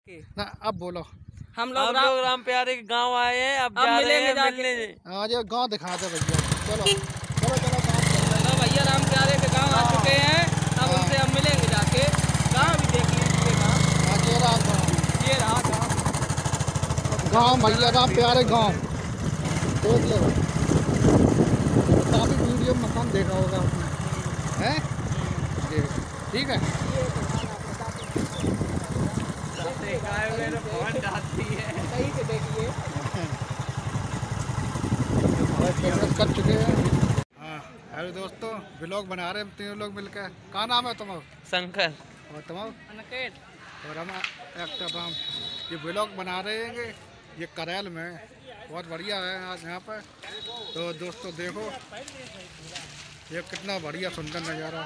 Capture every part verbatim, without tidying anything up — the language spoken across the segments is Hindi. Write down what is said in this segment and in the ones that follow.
ना अब बोलो। हम लोग राम, लोग राम प्यारे के गाँव आए हैं। अब, अब जा मिलेंगे जाके। हाँ ये गाँव दिखा दे भैया। चलो चलो चलो चलो भैया राम प्यारे के गाँव आ चुके हैं। अब उनसे हम मिलेंगे जाके। गाँव भी देख लीजिए। गाँव ये रहा गाँव, ये रहा गाँव गाँव भैया राम प्यारे गाँव देख लो। काफी वीडियो में कम देखा होगा आपने, हैं? ठीक है। कर चुके हैं। हाँ अरे दोस्तों ब्लॉग बना रहे हैं तीनों लोग मिलकर। कहाँ नाम है तुम्हारा? शंकर। और तुम्हारा? अनकेत। और हम एक्टर हम ये ब्लॉग बना रहे हैं ये करेल में। बहुत बढ़िया है आज यहाँ पर। तो दोस्तों देखो ये कितना बढ़िया सुंदर नज़ारा।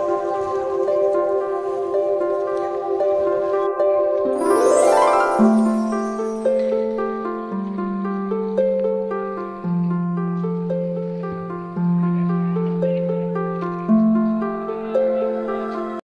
Oh